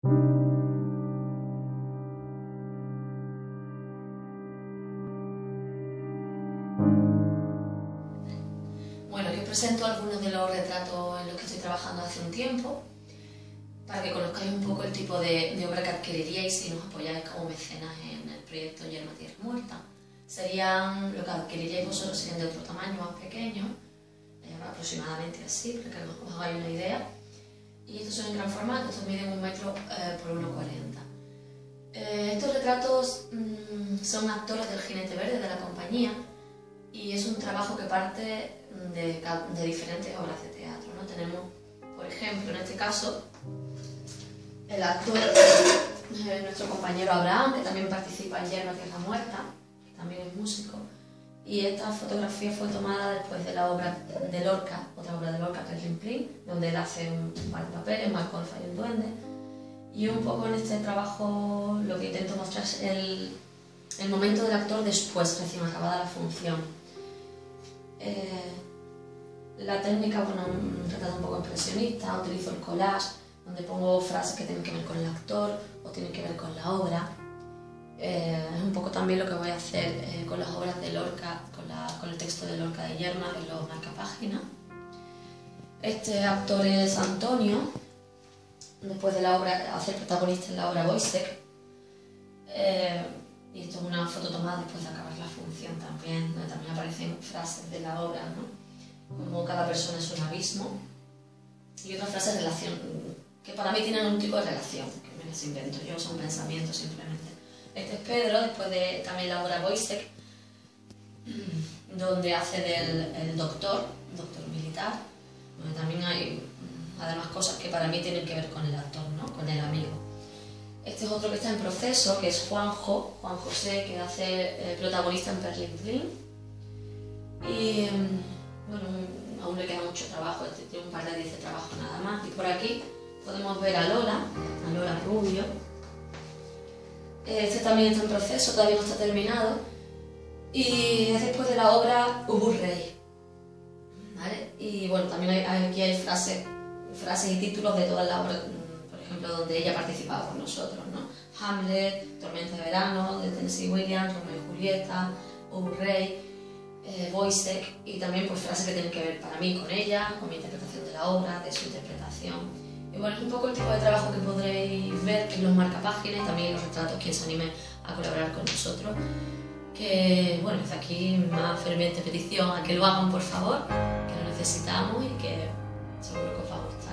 Bueno, yo presento algunos de los retratos en los que estoy trabajando hace un tiempo, para que conozcáis un poco el tipo de obra que adquiriríais si nos apoyáis como mecenas en el proyecto Yerma Tierra Muerta. Lo que adquiriríais vosotros serían de otro tamaño, más pequeño, aproximadamente así, para que os hagáis una idea. Y estos son en gran formato, estos miden 1 metro por 1,40. Estos retratos son actores del Jinete Verde de la compañía y es un trabajo que parte de diferentes obras de teatro, ¿no? Tenemos, por ejemplo, en este caso, el actor, nuestro compañero Abraham, que también participa en Yerma Tierra Muerta, que también es músico, y esta fotografía fue tomada después de la obra de Lorca, otra obra de Lorca, que es Limplín, donde él hace un par de papeles, Malcolfa y un duende, y un poco en este trabajo lo que intento mostrar es el momento del actor después, recién acabada la función. La técnica, bueno, un retrato un poco impresionista, utilizo el collage, donde pongo frases que tienen que ver con el actor o tienen que ver con la obra. Es un poco también lo que voy a hacer con las obras de Lorca, con el texto de Lorca de Yerma, en los marcapáginas. Este actor es Antonio, después de la obra, hace el protagonista en la obra Wojciech. Y esto es una foto tomada después de acabar la función también, donde también aparecen frases de la obra, ¿no? Como cada persona es un abismo. Y otras frases de relación, que para mí tienen un tipo de relación, que me las invento yo, son pensamientos simplemente. Este es Pedro, después de también la obra Wojciech, donde hace del doctor militar, donde también hay además cosas que para mí tienen que ver con el actor, ¿no? Con el amigo. Este es otro que está en proceso, que es Juan José, que hace protagonista en Perlin. Y bueno, aún le queda mucho trabajo, tiene un par de días de trabajo nada más. Y por aquí podemos ver a Lola Rubio. Este también está en proceso, todavía no está terminado. Y es después de la obra Uburrey. ¿Vale? Y bueno, también aquí hay frases y títulos de todas las obras, por ejemplo, donde ella participaba con nosotros, ¿no? Hamlet, Tormenta de Verano, de Tennessee Williams, Romeo y Julieta, Uburrey, Wojciech, y también pues frases que tienen que ver para mí con ella, con mi interpretación de la obra, de su interpretación. Y bueno, es un poco el tipo de trabajo que podréis ver en los marcapáginas y también en los retratos, quien se anime a colaborar con nosotros. Que bueno, desde aquí más ferviente petición a que lo hagan, por favor, que lo necesitamos y que seguro que os va a gustar.